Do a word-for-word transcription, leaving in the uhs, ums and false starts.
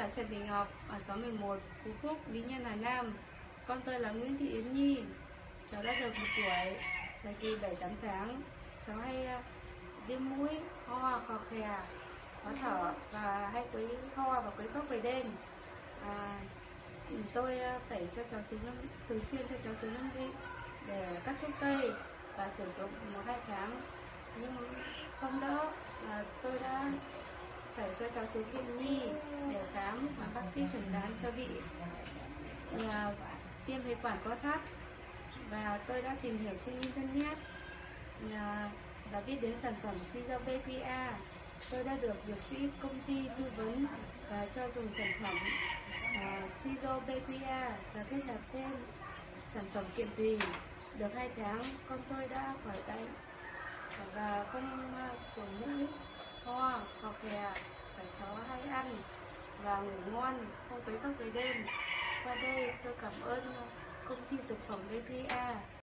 Trần Thị Ngọc ở xóm mười một, Phú Phúc, Lý Nhân, Hà Nam. Con tôi là Nguyễn Thị Yến Nhi. Cháu đã được một tuổi, thời kỳ bảy tám tháng. Cháu hay uh, viêm mũi, ho, khò khè, khó thở và hay quấy ho và quấy khóc về đêm. À, tôi uh, phải cho cháu xuống thường xuyên cho cháu xuống đơn vị để cắt thuốc tây và sử dụng một hai tháng nhưng không đỡ. À, tôi đã phải cho cháu xuống viện nhi để khám và bác sĩ chẩn đoán cho bị là viêm phế quản co thắt, và tôi đã tìm hiểu trên internet là, và biết đến sản phẩm Sizo bê pê a. Tôi đã được dược sĩ công ty tư vấn và cho dùng sản phẩm uh, Sizo bê pê a và kết hợp thêm sản phẩm kiện tùy. Được hai tháng, con tôi đã khỏi bệnh và không sổ mũi, ho, khò khè, và cháu hay ăn và ngủ ngon, không quấy khóc về đêm. Qua đây tôi cảm ơn công ty dược phẩm bê pê a.